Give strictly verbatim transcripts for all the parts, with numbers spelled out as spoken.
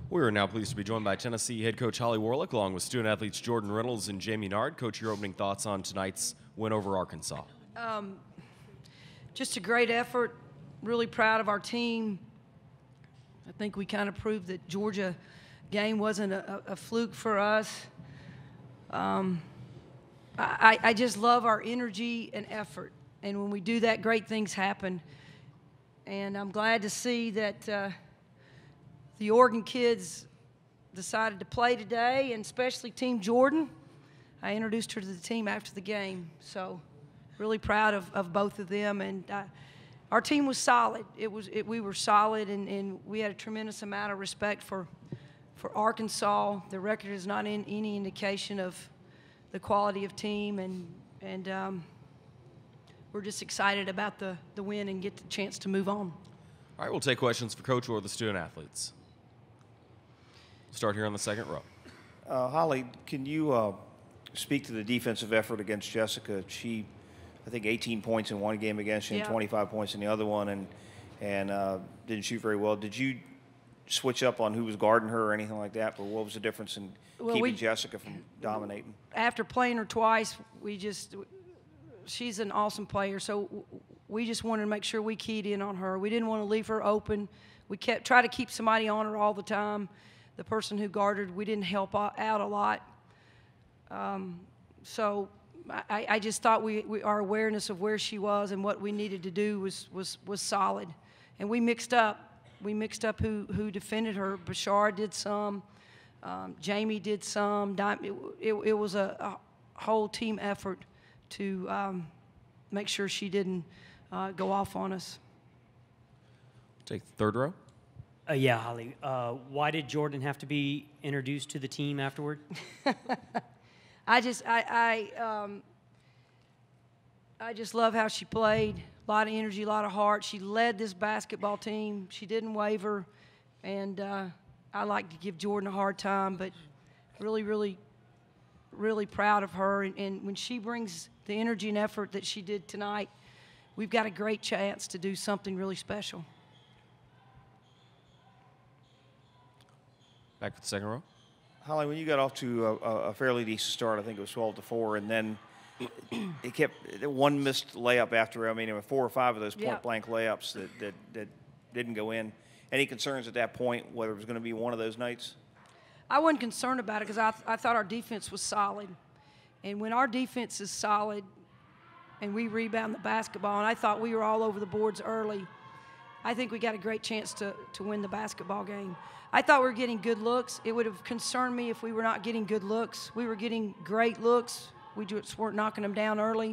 We are now pleased to be joined by Tennessee head coach Holly Warlick, along with student athletes Jordan Reynolds and Jaime Nared. Coach, your opening thoughts on tonight's win over Arkansas? Um, just a great effort. Really proud of our team. I think we kind of proved that Georgia game wasn't a, a fluke for us. Um, I, I just love our energy and effort. And when we do that, great things happen. And I'm glad to see that uh, the Oregon kids decided to play today, and especially Team Jordan. I introduced her to the team after the game, so really proud of, of both of them. And uh, our team was solid. It was it, we were solid, and, and we had a tremendous amount of respect for for Arkansas. The record is not in any indication of the quality of team, and and um, we're just excited about the the win and get the chance to move on. All right, we'll take questions for Coach or the student athletes. Start here on the second row. Uh, Holly, can you uh, speak to the defensive effort against Jessica? She, I think, eighteen points in one game against you, yeah. and twenty-five points in the other one, and and uh, didn't shoot very well. Did you switch up on who was guarding her or anything like that? But what was the difference in well, keeping we, Jessica from dominating? After playing her twice, we just she's an awesome player, so we just wanted to make sure we keyed in on her. We didn't want to leave her open. We kept try to keep somebody on her all the time. The person who guarded, we didn't help out a lot. Um, so I, I just thought we, we our awareness of where she was and what we needed to do was was was solid, and we mixed up. We mixed up who who defended her. Bashar did some, um, Jamie did some. It, it, it was a, a whole team effort to um, make sure she didn't uh, go off on us. Take the third row. Uh, yeah, Holly. Uh, why did Jordan have to be introduced to the team afterward? I just, I, I, um, I just love how she played. A lot of energy, a lot of heart. She led this basketball team. She didn't waver, and uh, I like to give Jordan a hard time, but really, really, really proud of her. And, and when she brings the energy and effort that she did tonight, we've got a great chance to do something really special. Back to the second row. Holly, when you got off to a, a fairly decent start, I think it was twelve to four, and then it kept one missed layup after. I mean, there were four or five of those point-blank yeah. layups that, that that didn't go in. Any concerns at that point whether it was going to be one of those nights? I wasn't concerned about it because I, th I thought our defense was solid, and when our defense is solid, and we rebound the basketball, and I thought we were all over the boards early, I think we got a great chance to to win the basketball game. I thought we were getting good looks. It would have concerned me if we were not getting good looks. We were getting great looks. We just weren't knocking them down early.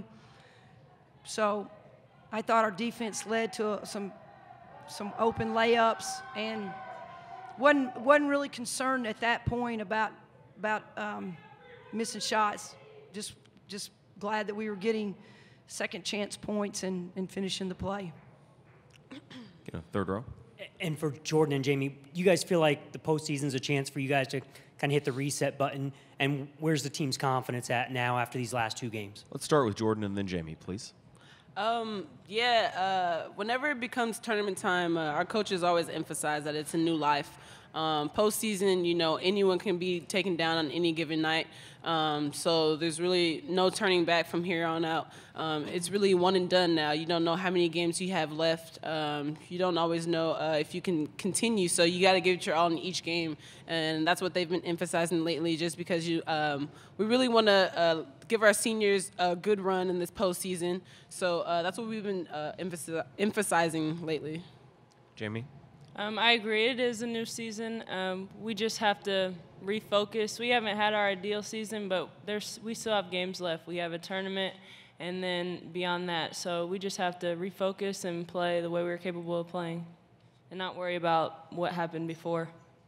So I thought our defense led to some some open layups, and wasn't wasn't really concerned at that point about about um, missing shots. Just just glad that we were getting second chance points and, and finishing the play. Get a third row. And for Jordan and Jamie, you guys feel like the postseason's a chance for you guys to kind of hit the reset button, and where's the team's confidence at now after these last two games? Let's start with Jordan and then Jamie, please. Um, yeah, uh, whenever it becomes tournament time, uh, our coaches always emphasize that it's a new life. Um, postseason, you know, anyone can be taken down on any given night. Um, so there's really no turning back from here on out. Um, it's really one and done now. You don't know how many games you have left. Um, you don't always know uh, if you can continue. So you got to give it your all in each game. And that's what they've been emphasizing lately, just because you, um, we really want to uh, give our seniors a good run in this postseason. So uh, that's what we've been uh, emphasis emphasizing lately. Jamie? Um, I agree. It is a new season. Um, we just have to refocus. We haven't had our ideal season, but there's we still have games left. We have a tournament, and then beyond that. So we just have to refocus and play the way we're capable of playing, and not worry about what happened before.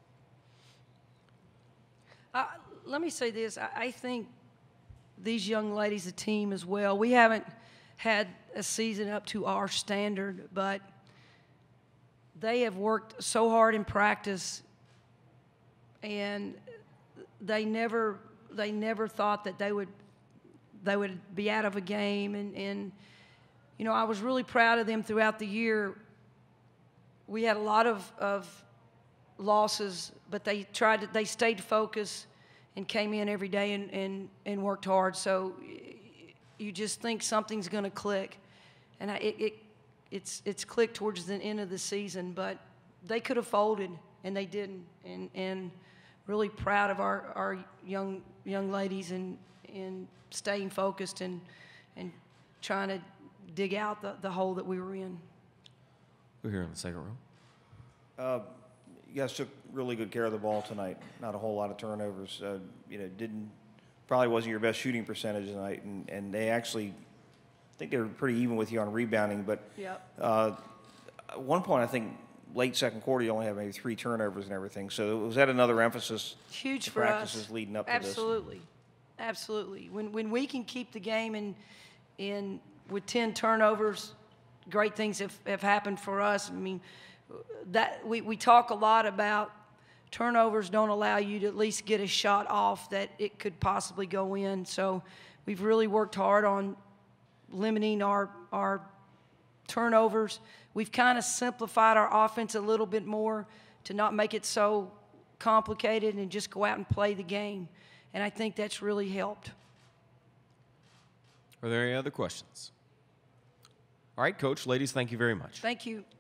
Uh, let me say this. I, I think these young ladies, the team as well, we haven't had a season up to our standard, but they have worked so hard in practice, and they never they never thought that they would they would be out of a game. And, and you know, I was really proud of them throughout the year. We had a lot of, of losses, but they tried to, they stayed focused and came in every day and, and, and worked hard. So you just think something's going to click. And I, it, it, it's, it's clicked towards the end of the season, but they could have folded, and they didn't. And, and really proud of our, our young young ladies and, and staying focused and, and trying to dig out the, the hole that we were in. We're here in the second row. Uh, you guys took really good care of the ball tonight. Not a whole lot of turnovers. Uh, you know, didn't probably wasn't your best shooting percentage tonight, and, and they actually, I think they were pretty even with you on rebounding. But Yep. uh, at one point, I think late second quarter, you only have maybe three turnovers and everything. So was that another emphasis? Huge the for practices us. leading up to Absolutely. Absolutely. When when we can keep the game in in with ten turnovers, great things have, have happened for us. I mean, that we, we talk a lot about turnovers don't allow you to at least get a shot off that it could possibly go in. So we've really worked hard on limiting our our turnovers. We've kind of simplified our offense a little bit more to not make it so complicated and just go out and play the game. And I think that's really helped. Are there any other questions? All right, Coach, ladies, thank you very much. Thank you.